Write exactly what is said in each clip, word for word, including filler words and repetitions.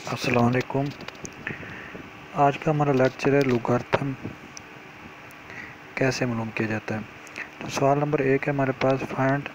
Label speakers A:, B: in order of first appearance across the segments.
A: अस्सलाम वालेकुम। आज का हमारा लेक्चर है लॉगरिथम कैसे मालूम किया जाता है। तो सवाल नंबर एक है हमारे पास, find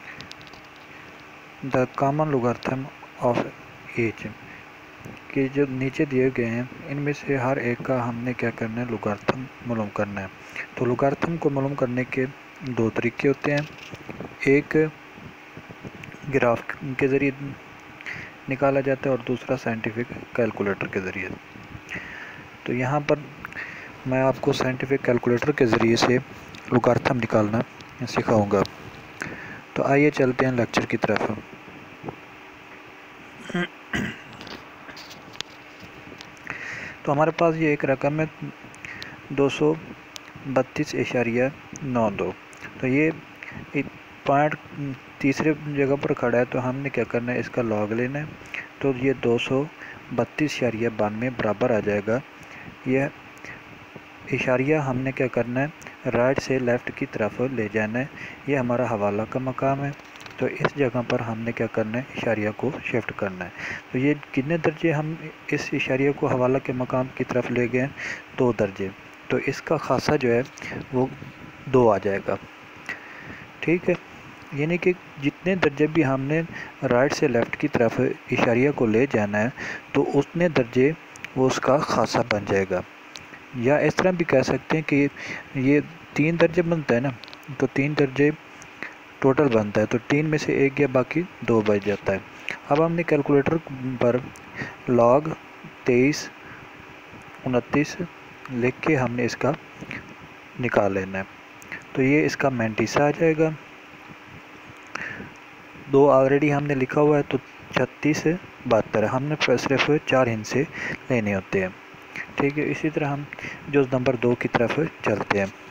A: the common logarithm of each, कि जो नीचे दिए गए हैं इनमें से हर एक का हमने क्या करना है, लॉगरिथम मालूम करना है। तो लॉगरिथम को मालूम करने के दो तरीके होते हैं, एक ग्राफ के ज़रिए निकाला जाता है और दूसरा साइंटिफिक कैलकुलेटर के ज़रिए। तो यहाँ पर मैं आपको साइंटिफिक कैलकुलेटर के ज़रिए से लॉगरिथम निकालना सिखाऊंगा। तो आइए चलते हैं लेक्चर की तरफ। तो हमारे पास ये एक रकम है दो सौ बत्तीस इशारिया नौ दो। तो ये पॉइंट तीसरे जगह पर खड़ा है, तो हमने क्या करना है, इसका लॉग लेना है। तो ये दो सौ बत्तीस इशारिया बानवे बराबर आ जाएगा। यह इशारिया हमने क्या करना है, राइट से लेफ़्ट की तरफ ले जाना है। ये हमारा हवाला का मकाम है, तो इस जगह पर हमने क्या करना है, इशारिया को शिफ्ट करना है। तो ये कितने दर्जे हम इस इशारिया को हवाला के मकाम की तरफ ले गए, दो दर्जे। तो इसका खासा जो है वो दो आ जाएगा। ठीक है, यानी कि जितने दर्जे भी हमने राइट से लेफ़्ट की तरफ इशारिया को ले जाना है, तो उतने दर्जे वो उसका खासा बन जाएगा। या इस तरह भी कह सकते हैं कि ये तीन दर्जे बनता है ना, तो तीन दर्जे टोटल बनता है, तो तीन में से एक गया, बाकी दो बच जाता है। अब हमने कैलकुलेटर पर लॉग तेईस उनतीस लिख के हमने इसका निकाल लेना है। तो ये इसका मैंटीसा आ जाएगा। दो ऑलरेडी हमने लिखा हुआ है, तो छत्तीस बहत्तर हमने सिर्फ चार हिस्से लेने होते हैं। ठीक है, इसी तरह हम जो नंबर दो की तरफ चलते हैं।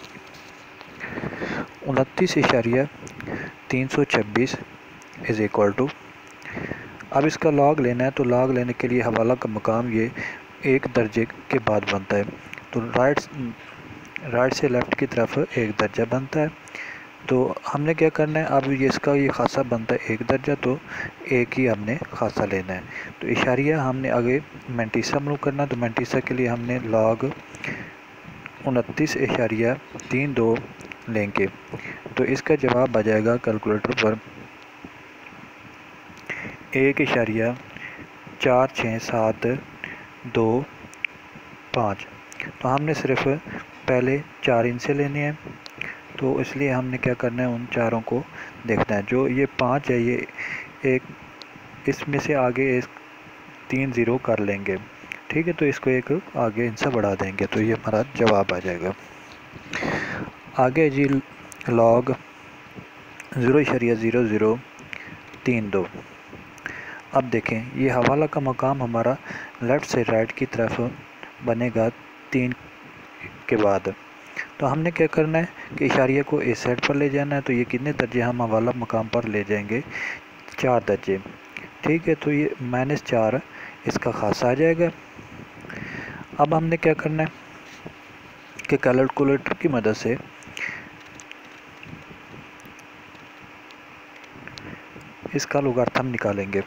A: उनतीस इशारिया तीन सौ छब्बीस इज़ इक्वल टू, अब इसका लॉग लेना है। तो लॉग लेने के लिए हवाला का मकाम ये एक दर्जे के बाद बनता है। तो राइट राइट से लेफ़्ट की तरफ एक दर्जा बनता है। तो हमने क्या करना है, अब ये इसका ये खासा बनता है एक दर्जा, तो एक ही हमने खासा लेना है। तो इशारिया हमने आगे मैंटीसा मालूम करना, तो मैंटीसा के लिए हमने लॉग उनतीस इशारिया तीन दो लेंगे। तो इसका जवाब आ जाएगा कैलकुलेटर पर एक इशारिया चार छः सात दो पाँच। तो हमने सिर्फ पहले चार इनसे लेने हैं, तो इसलिए हमने क्या करना है, उन चारों को देखना है। जो ये पाँच है, ये एक इसमें से आगे एक तीन ज़ीरो कर लेंगे। ठीक है, तो इसको एक आगे इनसे बढ़ा देंगे, तो ये हमारा जवाब आ जाएगा। आगे जी लॉग ज़ीरो इशारिया ज़ीरो ज़ीरो तीन दो। अब देखें, ये हवाला का मकाम हमारा लेफ़्ट से राइट की तरफ बनेगा तीन के बाद। तो हमने क्या करना है कि इशारिया को इस साइड पर ले जाना है। तो ये कितने दर्जे हम हवाला मकाम पर ले जाएंगे, चार दर्जे। ठीक है, तो ये माइनस चार इसका खासा आ जाएगा। अब हमने क्या करना है कि कैलकुलेटर की मदद से इसका लॉगरिथम निकालेंगे।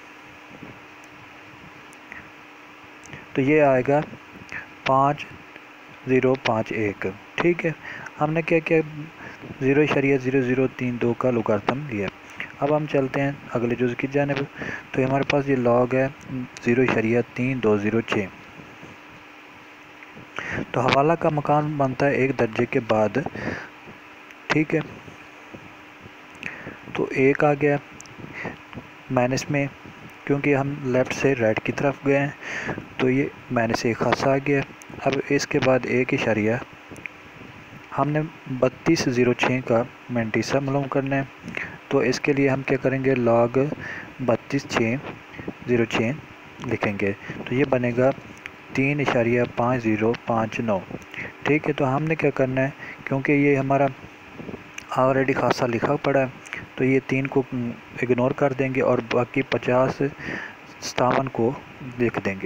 A: तो ये आएगा पाँच ज़ीरो पाँच एक। ठीक है, हमने क्या किया, ज़ीरो इशारिया ज़ीरो ज़ीरो तीन दो का लॉगरिथम लिया। अब हम चलते हैं अगले जुज़ की जानिब। तो हमारे पास ये लॉग है ज़ीरो इशारिया तीन दो ज़ीरो छः। तो हवाला का मकान बनता है एक दर्जे के बाद। ठीक है, तो एक आ गया माइनस में, क्योंकि हम लेफ़्ट से राइट की तरफ गए हैं, तो ये माइनस एक खासा आ गया। अब इसके बाद एक इशारिया हमने बत्तीस ज़ीरो छः का मैंटीसा मालूम करना है। तो इसके लिए हम क्या करेंगे, लॉग बत्तीस छः ज़ीरो छः लिखेंगे। तो ये बनेगा तीन इशारिया पाँच ज़ीरो पाँच नौ। ठीक है, तो हमने क्या करना है, क्योंकि ये हमारा ऑलरेडी खासा लिखा पड़ा है, तो ये तीन को इग्नोर कर देंगे और बाकी पचास सतावन को लिख देंगे।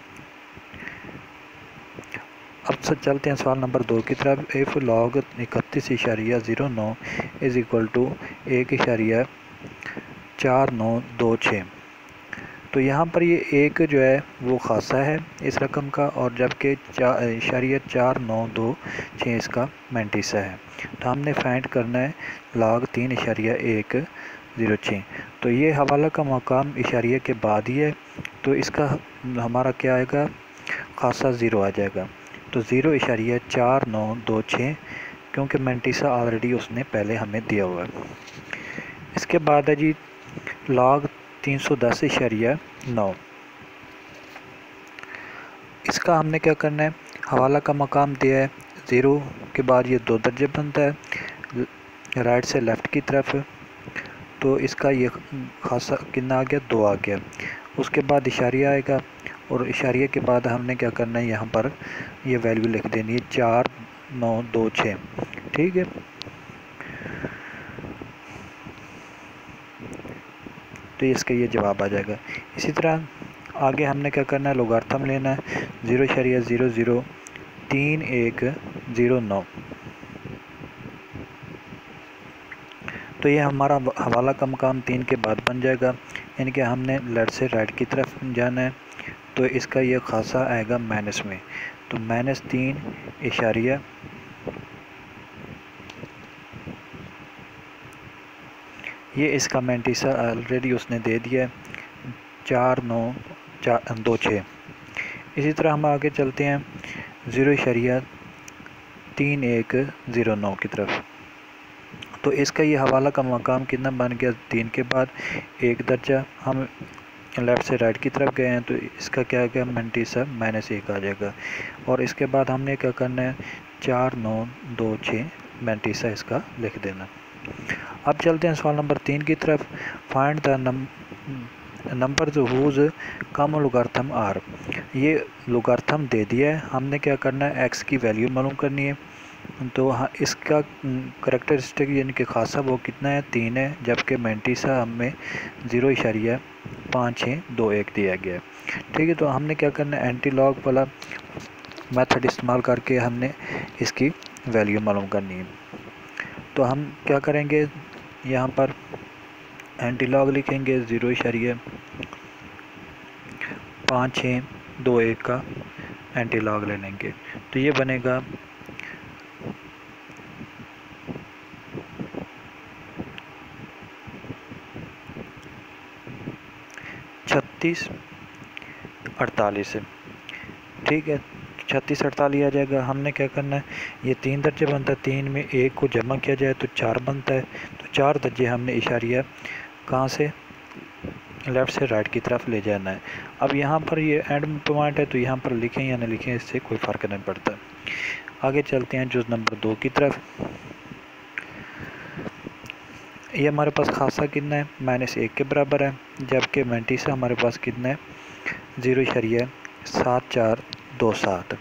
A: अब से चलते हैं सवाल नंबर दो की तरफ। एफ लॉग इकतीस इशारिया ज़ीरो नौ इज़ इक्वल टू एक इशारिया चार नौ दो छः। तो यहाँ पर ये एक जो है वो खासा है इस रकम का, और जबकि चार इशारिया चार नौ दो छः इसका मैंटीसा है। तो हमने फाइंड करना है लॉग तीन इशारिया एक ज़ीरो छः। तो ये हवाला का मकाम इशारिया के बाद ही है, तो इसका हमारा क्या आएगा, खासा ज़ीरो आ जाएगा। तो ज़ीरो इशारिया चार नौ दो छः, क्योंकि मैंटीसा ऑलरेडी उसने पहले हमें दिया हुआ है। इसके बाद है जी लॉग तीन सौ दस इशारिया नौ। इसका हमने क्या करना है, हवाला का मकाम दिया है ज़ीरो के बाद ये दो दर्जे बनता है राइट से लेफ़्ट की तरफ, तो इसका ये खासा कितना आ गया, दो आ गया। उसके बाद इशारिया आएगा, और इशारिया के बाद हमने क्या करना है, यहाँ पर ये वैल्यू लिख देनी है चार नौ दो छः, ठीक है। तो इसका ये जवाब आ जाएगा। इसी तरह आगे हमने क्या करना है, लोगार्थम लेना है ज़ीरो इशारिया ज़ीरो ज़ीरो तीन एक ज़ीरो नौ। तो ये हमारा हवाला का मकाम तीन के बाद बन जाएगा, यानी कि हमने लेफ्ट से राइट की तरफ जाना है। तो इसका ये खासा आएगा माइनस में, तो माइनस तीन इशारिया ये इसका मैंटीसा ऑलरेडी उसने दे दिया है चार नौ चार दो छः। इसी तरह हम आगे चलते हैं ज़ीरो इशारिया तीन एक ज़ीरो नौ की तरफ। तो इसका ये हवाला का मकाम कितना बन गया, तीन के बाद एक दर्जा हम लेफ़्ट से राइट की तरफ गए हैं, तो इसका क्या आ गया, मैंटीसा माइनस एक आ जाएगा। और इसके बाद हमने क्या करना है, चार नौ दो छः मैंटीसा इसका लिख देना। अब चलते हैं सवाल नंबर तीन की तरफ। फाइंड द नंबर जो हुज कम लोगार्थम आर। ये लोगार्थम दे दिया है, हमने क्या करना है, एक्स की वैल्यू मालूम करनी है। तो हाँ, इसका करेक्टरिस्टिक यानी कि खासा वो कितना है, तीन है, जबकि मैंटीसा हमें ज़ीरो इशारिया पाँच छः दो एक दिया गया है, ठीक है। तो हमने क्या करना है, एंटी लॉग वाला मेथड इस्तेमाल करके हमने इसकी वैल्यू मालूम करनी है। तो हम क्या करेंगे, यहाँ पर एंटी लॉग लिखेंगे ज़ीरो इशारिया पाँच छः दो एक का एंटी लॉग ले लेंगे। तो ये बनेगा छत्तीस अड़तालीस, ठीक है, छत्तीस अड़तालीस आ जाएगा। हमने क्या करना है, ये तीन दर्जे बनता है, तीन में एक को जमा किया जाए तो चार बनता है। तो चार दर्जे हमने इशारिया कहाँ से, लेफ़्ट से राइट की तरफ ले जाना है। अब यहाँ पर ये एंड पॉइंट है, तो यहाँ पर लिखें या ना लिखें इससे कोई फ़र्क नहीं पड़ता। आगे चलते हैं जुज़ नंबर दो की तरफ। ये हमारे पास खासा कितना है, माइनस एक के बराबर है, जबकि मैंटीसा हमारे पास कितना है, ज़ीरो इशारिया सात चार दो सात।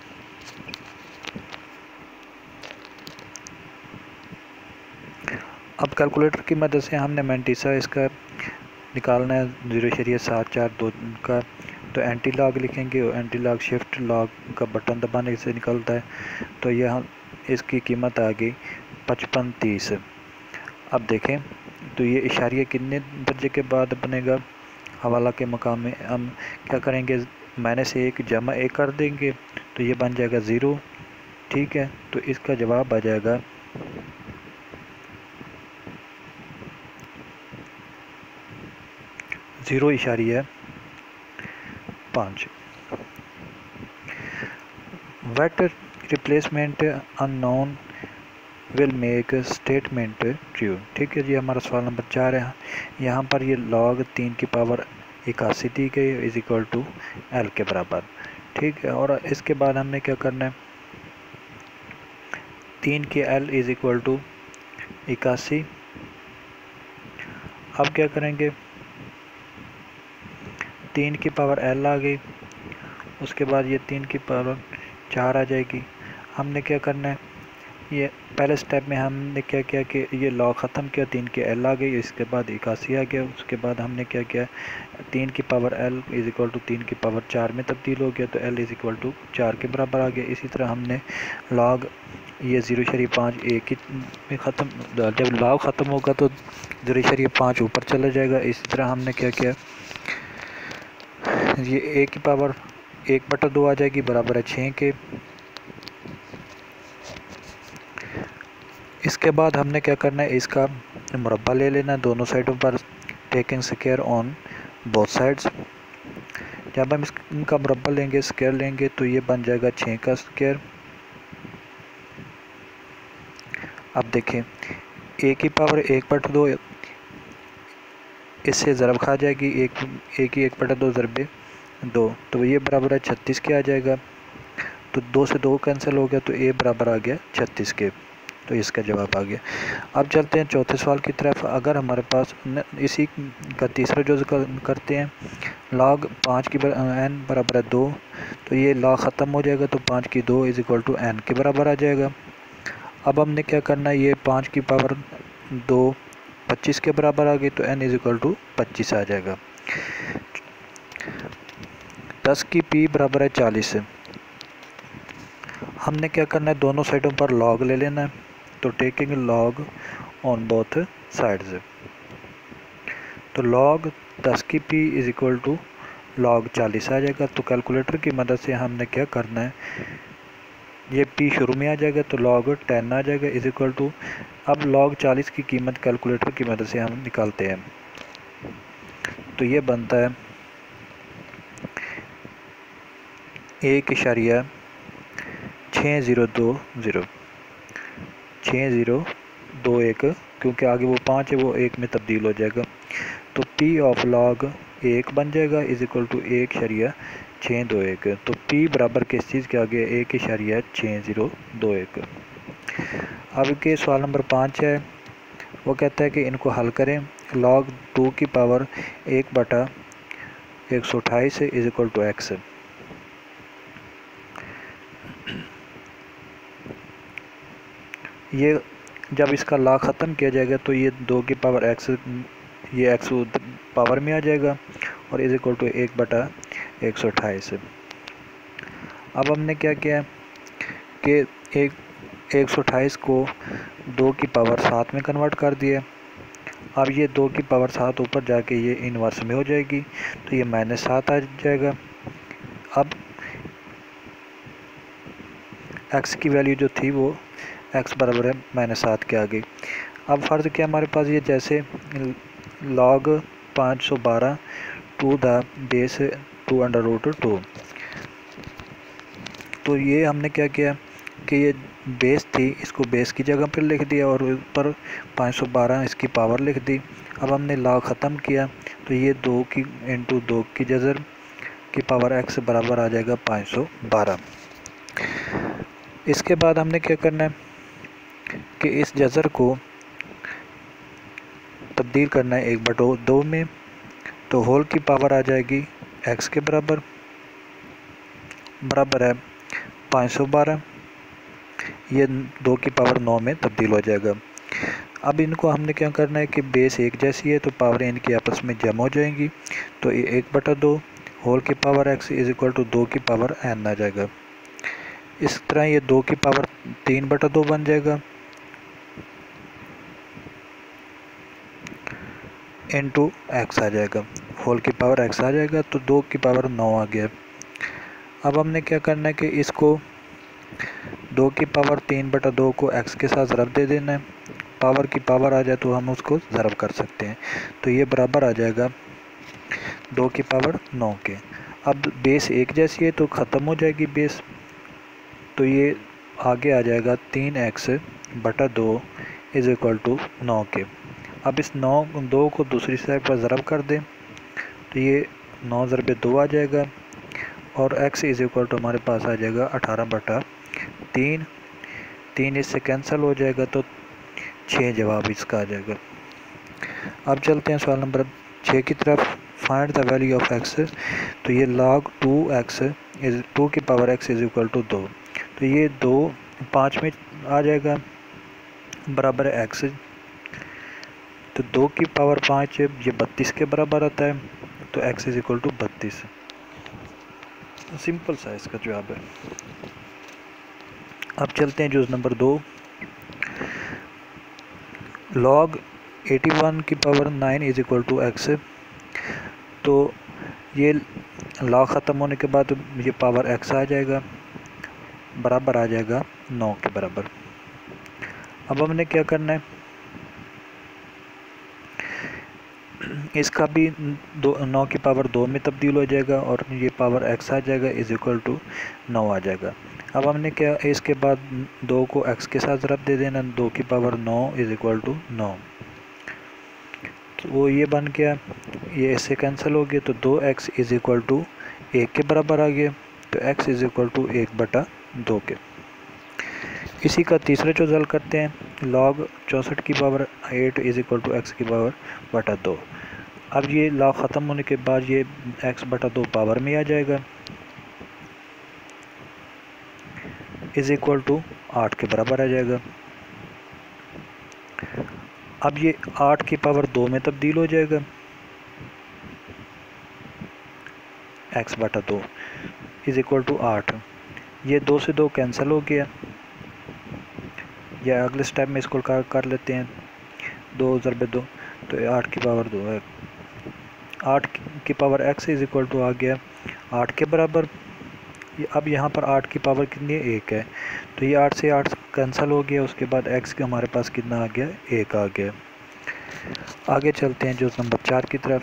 A: अब कैलकुलेटर की मदद से हमने मैंटीसा इसका निकालना है ज़ीरो इशारिया सात चार दो का। तो एंटी लॉग लिखेंगे, और एंटी लॉग शिफ्ट लॉग का बटन दबाने से निकलता है। तो यह इसकी कीमत आ गई पचपन तीस। अब देखें, तो ये इशारिया कितने दर्जे के बाद बनेगा, हवाला के मकाम में हम क्या करेंगे, माइनस एक जमा एक कर देंगे, तो ये बन जाएगा ज़ीरो, ठीक है। तो इसका जवाब आ जाएगा ज़ीरो इशारिया पाँच। Wait replacement unknown will make statement true, ठीक है जी। हमारा सवाल नंबर चार है। यहाँ पर ये लॉग तीन की पावर इक्यासी दी गई इज इक्वल टू एल के बराबर, ठीक है। और इसके बाद हमने क्या करना है, तीन के एल इज इक्वल टू इक्यासी। अब क्या करेंगे, तीन की पावर एल आ गई, उसके बाद ये तीन की पावर चार आ जाएगी। हमने क्या करना है, ये पहले स्टेप में हमने क्या किया कि ये लॉग ख़त्म किया, तीन के एल आ गई, इसके बाद इक्यासी आ गया। उसके बाद हमने क्या किया, तीन की power L is equal to तीन की पावर चार में तब्दील हो गया, तो एल इज़ इक्वल टू चार के बराबर आ गया। इसी तरह हमने लॉग ये ज़ीरो शरीफ पाँच एक ही में ख़त्म, जब लॉग ख़त्म होगा तो ज़ीरो शरीफ पाँच ऊपर चला जाएगा। इसी तरह हमने क्या किया, ये ए की पावर एक बटा दो आ जाएगी, बराबर है छः के। इसके बाद हमने क्या करना है, इसका मुरब्बा ले लेना है दोनों साइडों पर, taking square on both sides. जब हम इनका मुरब्बा लेंगे, स्क्वायर लेंगे, तो ये बन जाएगा छः का स्क्वायर। अब देखें, ए की पावर एक बटा दो, इससे ज़रब खा जाएगी, एक ए की एक बटा दो ज़रबे दो, तो ये बराबर है छत्तीस के आ जाएगा। तो दो से दो कैंसिल हो गया, तो ए बराबर आ गया छत्तीस के, तो इसका जवाब आ गया। अब चलते हैं चौथे सवाल की तरफ। अगर हमारे पास इसी का तीसरा जो करते हैं, लॉग पाँच की एन बराबर है दो, तो ये लॉग ख़त्म हो जाएगा, तो पाँच की दो इज इक्वल टू एन के बराबर आ जाएगा। अब हमने क्या करना है, ये पाँच की पावर दो पच्चीस के बराबर आ गई, तो एन इज इक्वल टू पच्चीस आ जाएगा। दस की पी बराबर है चालीस। हमने क्या करना है, दोनों साइडों पर लॉग ले लेना है, तो taking log on both sides. तो लॉग दस की P is equal to log चालीस आ जाएगा। तो कैलकुलेटर की मदद से हमने क्या करना है, ये p शुरू में आ जाएगा, तो log टेन आ जाएगा इज इक्वल टू, अब log चालीस की कीमत कैलकुलेटर की मदद से हम निकालते हैं, तो ये बनता है एक इशारिया छः ज़ीरो दो ज़ीरो छः ज़ीरो दो एक, क्योंकि आगे वो पाँच है वो एक में तब्दील हो जाएगा, तो p ऑफ log एक बन जाएगा इज इक्वल टू एक इशारिया छः दो एक। तो p बराबर किस चीज़ के आगे, एक इशारिया छः ज़ीरो दो एक। अब के सवाल नंबर पाँच है, वो कहता है कि इनको हल करें। लॉग टू की पावर एक बटा एक सौ अट्ठाईस इज इक्वल टू एक्स। ये जब इसका लॉग ख़त्म किया जाएगा, तो ये दो की पावर एक्स, ये एक्स पावर में आ जाएगा और इज इक्वल टू एक बटा एक सौ अट्ठाईस। अब हमने क्या किया कि एक एक सौ अट्ठाईस को दो की पावर सात में कन्वर्ट कर दिया। अब ये दो की पावर सात ऊपर जाके ये इनवर्स में हो जाएगी, तो ये माइनस सात आ जाएगा। अब x की वैल्यू जो थी वो x बराबर है माइनस सात के आ गई। अब फ़र्ज़ क्या हमारे पास, ये जैसे लॉग पाँच सौ बारह to the base two under root two, तो ये हमने क्या किया कि ये बेस थी, इसको बेस की जगह पर लिख दिया और ऊपर पाँच सौ बारह इसकी पावर लिख दी। अब हमने लॉग ख़त्म किया, तो ये दो की इंटू दो की जज़र की पावर x बराबर आ जाएगा पाँच सौ बारह। इसके बाद हमने क्या करना है कि इस जज़र को तब्दील करना है एक बटो दो में, तो होल की पावर आ जाएगी x के बराबर बराबर है पाँच सौ बारह, ये दो की पावर नौ में तब्दील हो जाएगा। अब इनको हमने क्या करना है कि बेस एक जैसी है, तो पावर इनकी आपस में जमा हो जाएंगी, तो ये एक बटा दो होल की power x is equal to दो की पावर n आ जाएगा। इस तरह ये दो की पावर तीन बटा दो बन जाएगा इंटू एक्स आ जाएगा, होल की पावर x आ जाएगा, तो दो की पावर नौ आ गया। अब हमने क्या करना है कि इसको दो की पावर तीन बटा दो को x के साथ ज़रब दे देना है, पावर की पावर आ जाए तो हम उसको ज़रब कर सकते हैं, तो ये बराबर आ जाएगा दो की पावर नौ के। अब बेस एक जैसी है तो ख़त्म हो जाएगी बेस, तो ये आगे आ जाएगा तीन एक्स बटा दो इज इक्वल टू नौ के। अब इस नौ दो को दूसरी साइड पर ज़रब कर दें, तो ये नौ ज़रबे दो आ जाएगा और x इज इक्वल टू हमारे पास आ जाएगा अठारह बटा तीन, तीन इससे कैंसिल हो जाएगा, तो छः जवाब इसका आ जाएगा। अब चलते हैं सवाल नंबर छः की तरफ। Find the value of x, तो ये log two x is two की power x is equal to दो, तो ये दो पाँच में आ जाएगा बराबर है x, तो दो की पावर पाँच ये बत्तीस के बराबर आता है, तो x इज इक्वल टू बत्तीस। सिंपल सा इसका जवाब है। अब चलते हैं जुज़ नंबर दो। लॉग इक्यासी की power nine is equal to x, तो ये लॉग ख़त्म होने के बाद ये पावर एक्स आ जाएगा, बराबर आ जाएगा नौ के बराबर। अब हमने क्या करना है, इसका भी दो नौ की पावर दो में तब्दील हो जाएगा और ये पावर एक्स आ जाएगा इज इक्वल टू नौ आ जाएगा। अब हमने क्या, इसके बाद दो को एक्स के साथ ज़रब दे देना, दो की पावर नौ इज इक्वल टू नौ, तो वो ये बन गया, ये इससे कैंसिल हो गया, तो दो एक्स इज इक्वल टू एक के बराबर आ गया, तो एक्स इज इक्वल टू एक बटा दो के। इसी का तीसरा जो हल करते हैं, लॉग चौंसठ की power eight is equal to x की पावर बटा दो। अब ये लॉग ख़त्म होने के बाद ये एक्स बटा दो पावर में आ जाएगा, इज इक्वल टू आठ के बराबर आ जाएगा। अब ये आठ की पावर दो में तब्दील हो जाएगा, एक्स बटा दो इज इक्वल टू आठ। ये दो से दो कैंसिल हो गया, या अगले स्टेप में इसको कर, कर लेते हैं, दो ज़रबे दो, तो आठ की पावर दो है, आठ की power x is equal to आ गया आठ के बराबर। अब यहाँ पर आठ की पावर कितनी है, एक है, तो ये आठ से आठ कैंसिल हो गया, उसके बाद एक्स के हमारे पास कितना आ गया, एक आ गया। आगे चलते हैं जो नंबर चार की तरफ।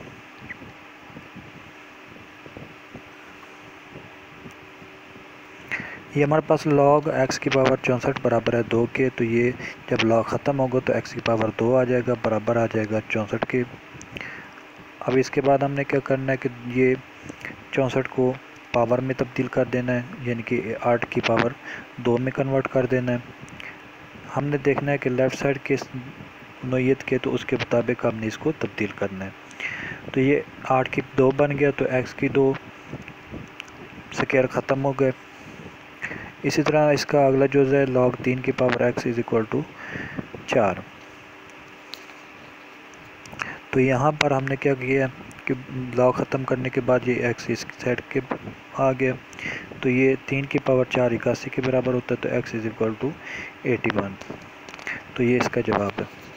A: ये हमारे पास लॉग एक्स की पावर चौंसठ बराबर है दो के, तो ये जब लॉग ख़त्म होगा तो एक्स की पावर दो आ जाएगा, बराबर आ जाएगा चौंसठ के। अब इसके बाद हमने क्या करना है कि ये चौंसठ को पावर में तब्दील कर देना है, यानी कि आठ की पावर दो में कन्वर्ट कर देना है। हमने देखना है कि लेफ़्ट साइड के नोयत के, तो उसके मुताबिक हमने इसको तब्दील करना है। तो ये आठ की दो बन गया, तो एक्स की दो स्क्वायर ख़त्म हो गए। इसी तरह इसका अगला जो है लॉग तीन की power x is equal to चार। तो यहाँ पर हमने क्या किया कि लॉग ख़त्म करने के बाद ये एक्स इस साइड के आ गया, तो ये तीन की पावर चार इक्यासी के बराबर होता है, तो x is equal to eighty one. तो ये इसका जवाब है।